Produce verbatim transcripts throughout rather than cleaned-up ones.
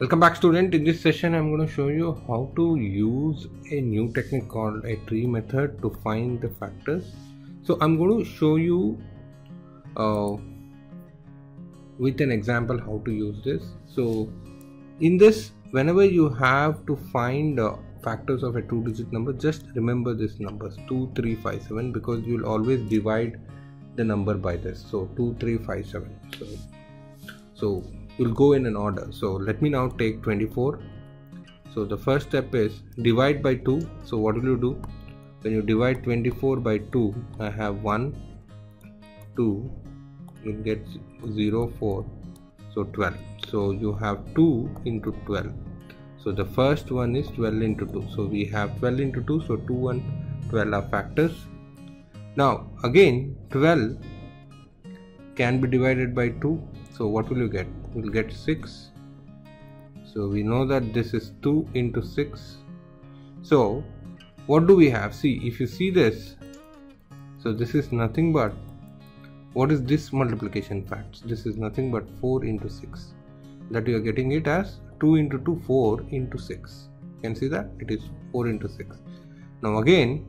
Welcome back, student. In this session I'm going to show you how to use a new technique called a tree method to find the factors. So I'm going to show you uh, with an example how to use this. So in this, whenever you have to find uh, factors of a two digit number, just remember this numbers two three five seven, because you'll always divide the number by this. So two three five seven. So so you'll go in an order. So let me now take twenty-four. So the first step is divide by two. So what will you do? When you divide twenty-four by two, I have one, two, you get zero, four, so twelve. So you have two into twelve. So the first one is twelve into two. So we have twelve into two. So two and twelve are factors. Now again, twelve can be divided by two. So what will you get? You'll get six. So we know that this is two into six. So what do we have? See, if you see this, so this is nothing but, what is this multiplication facts? This is nothing but four into six. That you are getting it as two into two, four into six. You can see that it is four into six. Now again,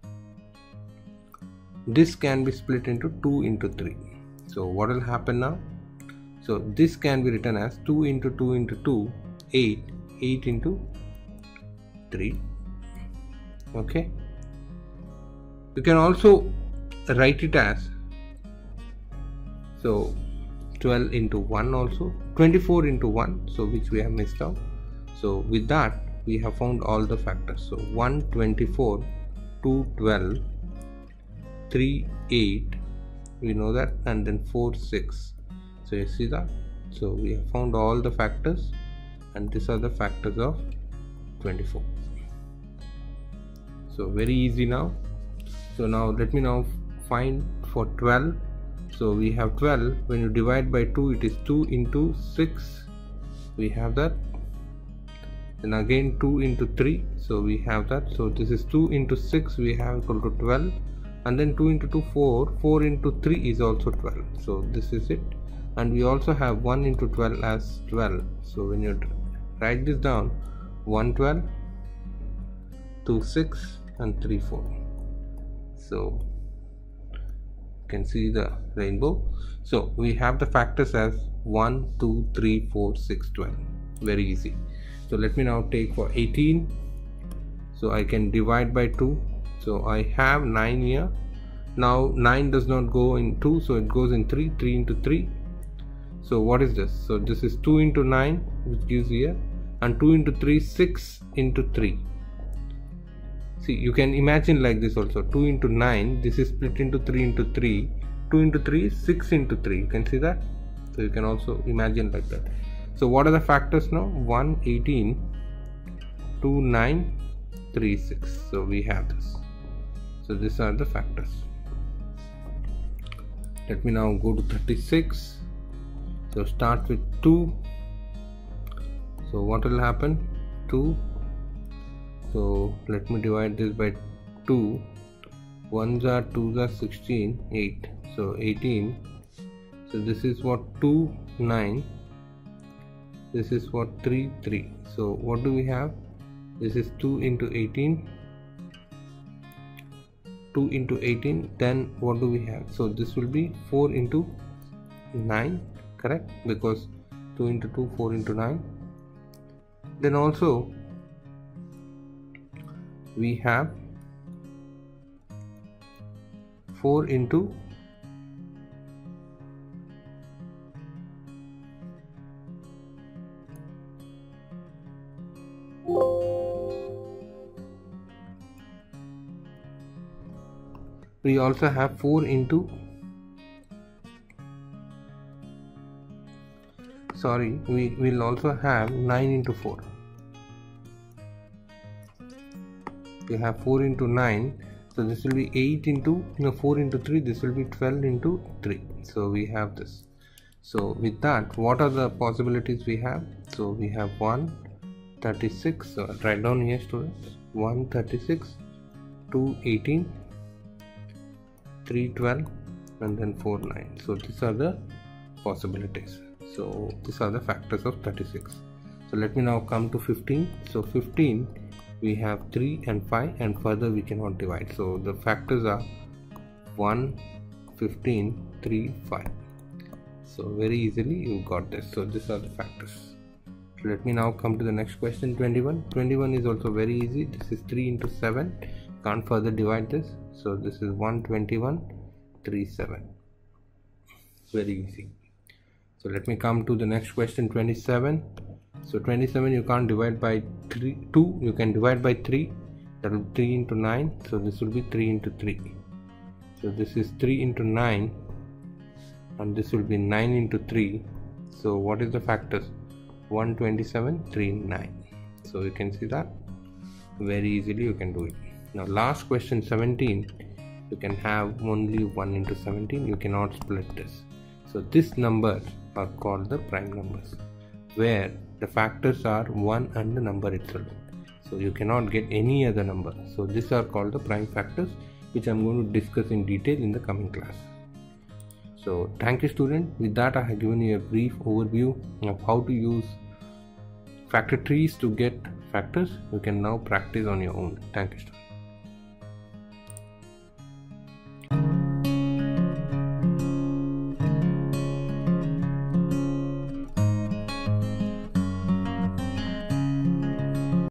this can be split into two into three. So what will happen now? So this can be written as two into two into two, eight, eight into three. Okay. You can also write it as, so twelve into one also, twenty-four into one, so which we have missed out. So with that we have found all the factors. So one, twenty-four, two, twelve, three, eight, we know that, and then four, six. So you see that. So we have found all the factors, and these are the factors of twenty-four. So very easy now. So now let me now find for twelve. So we have twelve. When you divide by two, it is two into six. We have that. Then again two into three. So we have that. So this is two into six. We have equal to twelve. And then two into two, four. four into three is also twelve. So this is it. And we also have one into twelve as twelve. So when you write this down, one, twelve, two, six, and three, four. So you can see the rainbow. So we have the factors as one, two, three, four, six, twelve. Very easy. So let me now take for eighteen. So I can divide by two. So I have nine here. Now nine does not go in two, so it goes in three. three into three. So what is this? So this is two into nine, which gives here, and two into three, six into three. See, you can imagine like this also. two into nine, this is split into three into three. two into three is six into three. You can see that. So you can also imagine like that. So what are the factors now? one, eighteen, two, nine, three, six. So we have this. So these are the factors. Let me now go to thirty-six. So start with two. So what will happen? two. So let me divide this by two. ones are twos are sixteen, eight. So eighteen. So this is what? two, nine. This is what? three, three. So what do we have? This is two into eighteen. two into eighteen. Then what do we have? So this will be four into nine. Correct, because two into two, four into nine. Then also we have four into we also have four into sorry we will also have nine into four. We have four into nine, so this will be eight into, no, four into three, this will be twelve into three. So we have this. So with that, what are the possibilities we have? So we have one, thirty-six, so I'll write down here, students. one, thirty-six, two, eighteen, three, twelve, and then four, nine. So these are the possibilities. So these are the factors of thirty-six. So let me now come to fifteen. So fifteen, we have three and five, and further we cannot divide. So the factors are one, fifteen, three, five. So very easily you got this. So these are the factors. So let me now come to the next question, twenty-one. twenty-one is also very easy. This is three into seven. Can't further divide this. So this is one hundred twenty-one, three, seven. Very easy. So let me come to the next question, twenty-seven. So twenty-seven you can't divide by three, two. You can divide by three. That will be three into nine. So this will be three into three. So this is three into nine. And this will be nine into three. So what is the factors? one hundred twenty-seven, three, nine. So you can see that very easily you can do it. Now last question, seventeen. You can have only one into seventeen. You cannot split this. So these numbers are called the prime numbers, where the factors are one and the number itself. So you cannot get any other number. So these are called the prime factors, which I'm going to discuss in detail in the coming class. So thank you, student. With that, I have given you a brief overview of how to use factor trees to get factors. You can now practice on your own. Thank you, student.